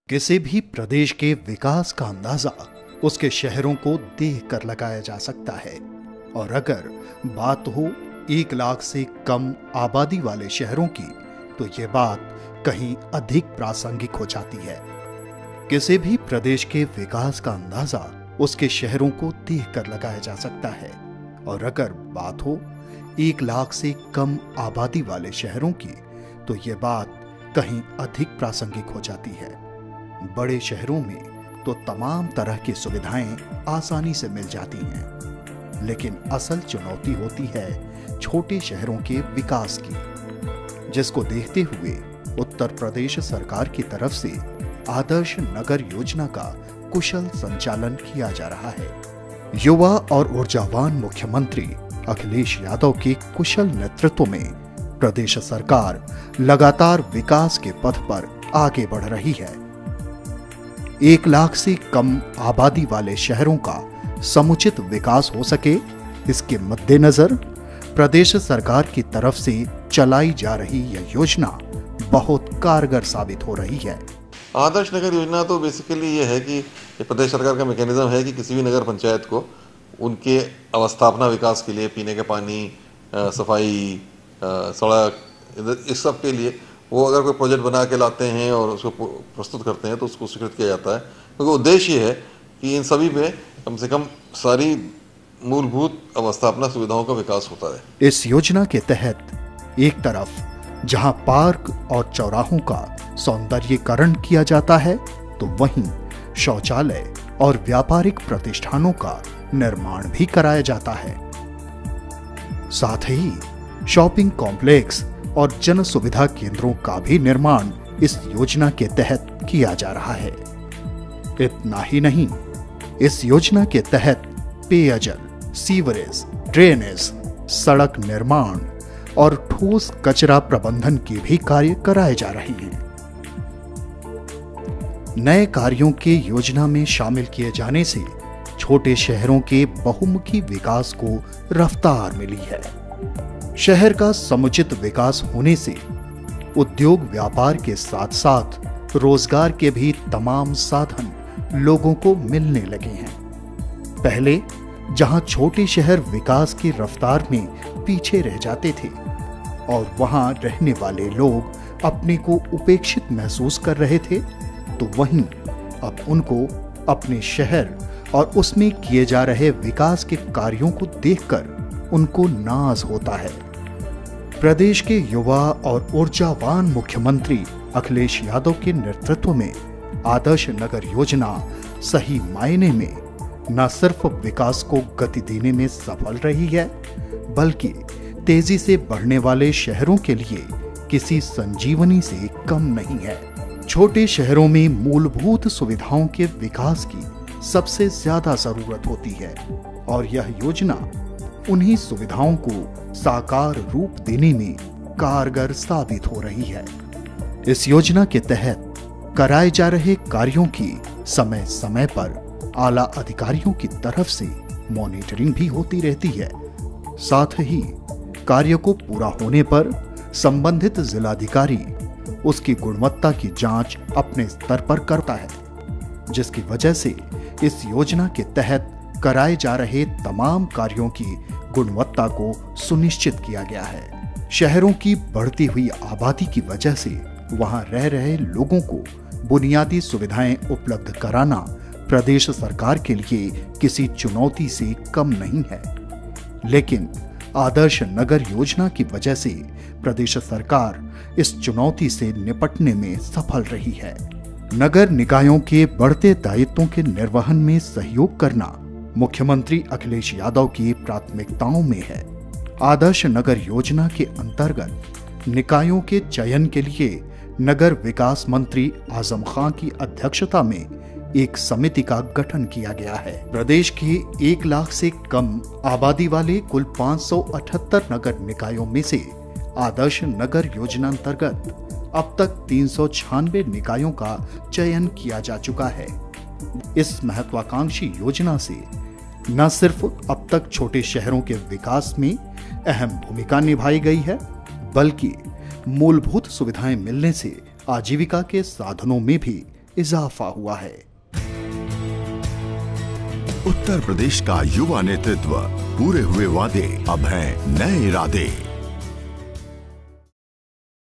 किसी भी प्रदेश के विकास का अंदाजा उसके शहरों को देखकर लगाया जा सकता है। और अगर बात हो 1 लाख से कम आबादी वाले शहरों की, तो ये बात कहीं अधिक प्रासंगिक हो जाती है। किसी भी प्रदेश के विकास का अंदाजा उसके शहरों को देखकर लगाया जा सकता है। और अगर बात हो 1 लाख से कम आबादी वाले शहरों की, तो ये बात कहीं अधिक प्रासंगिक हो जाती है। बड़े शहरों में तो तमाम तरह की सुविधाएं आसानी से मिल जाती हैं, लेकिन असल चुनौती होती है छोटे शहरों के विकास की, जिसको देखते हुए उत्तर प्रदेश सरकार की तरफ से आदर्श नगर योजना का कुशल संचालन किया जा रहा है। युवा और ऊर्जावान मुख्यमंत्री अखिलेश यादव के कुशल नेतृत्व में प्रदेश सरकार लगातार विकास के पथ पर आगे बढ़ रही है। 1 लाख से कम आबादी वाले शहरों का समुचित विकास हो सके, इसके मद्देनजर प्रदेश सरकार की तरफ से चलाई जा रही यह योजना बहुत कारगर साबित हो रही है। आदर्श नगर योजना तो बेसिकली ये है कि ये प्रदेश सरकार का मैकेनिज्म है कि किसी भी नगर पंचायत को उनके अवस्थापना विकास के लिए, पीने के पानी, सफाई, सड़क, इस सब के लिए वो अगर कोई प्रोजेक्ट बना के लाते हैं और उसको प्रस्तुत करते हैं तो उसको स्वीकृत किया जाता है, क्योंकि उद्देश्य ये है कि इन सभी में कम से कम सारी मूलभूत अवस्थापना सुविधाओं का विकास होता है। इस योजना के तहत एक तरफ जहां पार्क और चौराहों का सौंदर्यीकरण किया जाता है, तो वहीं शौचालय और व्यापारिक प्रतिष्ठानों का निर्माण भी कराया जाता है। साथ ही शॉपिंग कॉम्प्लेक्स और जन सुविधा केंद्रों का भी निर्माण इस योजना के तहत किया जा रहा है। इतना ही नहीं, इस योजना के तहत पेयजल, सीवरेज, ड्रेनेज, सड़क निर्माण और ठोस कचरा प्रबंधन के भी कार्य कराए जा रहे हैं। नए कार्यों के योजना में शामिल किए जाने से छोटे शहरों के बहुमुखी विकास को रफ्तार मिली है। शहर का समुचित विकास होने से उद्योग व्यापार के साथ साथ रोजगार के भी तमाम साधन लोगों को मिलने लगे हैं। पहले जहां छोटे शहर विकास की रफ्तार में पीछे रह जाते थे और वहां रहने वाले लोग अपने को उपेक्षित महसूस कर रहे थे, तो वहीं अब उनको अपने शहर और उसमें किए जा रहे विकास के कार्यों को देखकर उनको नाज होता है। प्रदेश के युवा और ऊर्जावान मुख्यमंत्री अखिलेश यादव के नेतृत्व में आदर्श नगर योजना सही मायने में न सिर्फ विकास को गति देने में सफल रही है, बल्कि तेजी से बढ़ने वाले शहरों के लिए किसी संजीवनी से कम नहीं है। छोटे शहरों में मूलभूत सुविधाओं के विकास की सबसे ज्यादा जरूरत होती है और यह योजना उन्हीं सुविधाओं को साकार रूप देने में कारगर साबित हो रही है। इस योजना के तहत कराए जा रहे कार्यों की समय समय पर आला अधिकारियों की तरफ से मॉनिटरिंग भी होती रहती है। साथ ही कार्य को पूरा होने पर संबंधित जिलाधिकारी उसकी गुणवत्ता की जांच अपने स्तर पर करता है, जिसकी वजह से इस योजना के तहत कराए जा रहे तमाम कार्यों की गुणवत्ता को सुनिश्चित किया गया है। शहरों की बढ़ती हुई आबादी की वजह से वहां रह रहे लोगों को बुनियादी सुविधाएं उपलब्ध कराना प्रदेश सरकार के लिए किसी चुनौती से कम नहीं है, लेकिन आदर्श नगर योजना की वजह से प्रदेश सरकार इस चुनौती से निपटने में सफल रही है। नगर निकायों के बढ़ते दायित्वों के निर्वहन में सहयोग करना मुख्यमंत्री अखिलेश यादव की प्राथमिकताओं में है। आदर्श नगर योजना के अंतर्गत निकायों के चयन के लिए नगर विकास मंत्री आजम खान की अध्यक्षता में एक समिति का गठन किया गया है। प्रदेश के 1 लाख से कम आबादी वाले कुल 578 नगर निकायों में से आदर्श नगर योजना अंतर्गत अब तक 396 निकायों का चयन किया जा चुका है। इस महत्वाकांक्षी योजना से न सिर्फ अब तक छोटे शहरों के विकास में अहम भूमिका निभाई गई है, बल्कि मूलभूत सुविधाएं मिलने से आजीविका के साधनों में भी इजाफा हुआ है। उत्तर प्रदेश का युवा नेतृत्व, पूरे हुए वादे, अब हैं नए इरादे।